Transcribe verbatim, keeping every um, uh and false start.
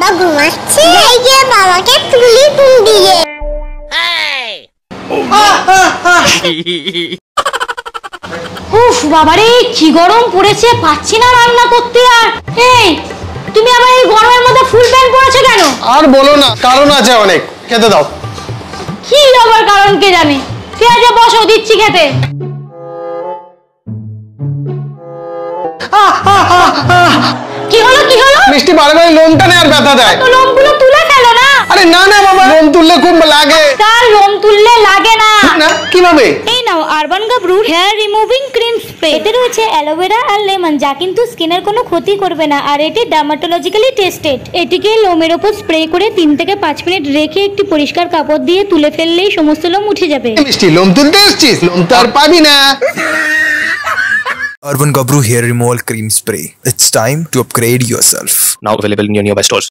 বাবা ঘুমাচ্ছে, এই যে বাবাকে তুলি তুল দিয়ে। উফ বাবারে কি গরম পড়েছে, পাচ্ছি না রান্না করতে। আর এই তুমি আবার এই গরমের মধ্যে ফুল প্যান্ট পরেছো কেন? আর বলো না, কারণ আছে অনেক, খেতে দাও। কি আবার কারণ কে জানে। ঠিক আছে বসো, দিচ্ছি খেতে। কি হলো কি হলো? মিষ্টি বারে বারে লোম টানে আর ব্যথা দেয়। তো লোমগুলো তুলে ফেলো না। আরে না না বাবা, লোম তুললে খুব লাগে। তার লোম তুললে লাগে না। না কিভাবে? এই নাও আরবান গাবরুর হেয়ার রিমুভিং ক্রিম স্প্রে। এতে রয়েছে অ্যালোভেরা আর লেমন, যা কিন্তু স্কিনের কোনো ক্ষতি করবে না, আর এটি ডার্মাটোলজিক্যালি টেস্টেড। এটিকে লোমের উপর স্প্রে করে তিন থেকে পাঁচ মিনিট রেখে একটি পরিষ্কার কাপড় দিয়ে তুলে ফেললেই সমস্ত লোম উঠে যাবে। মিষ্টি লোম তুলতে এসেছিস, লোম তো আর পাবি না। Arban Gabru Hair Removal Cream Spray. It's time to upgrade yourself. Now available in your nearby stores.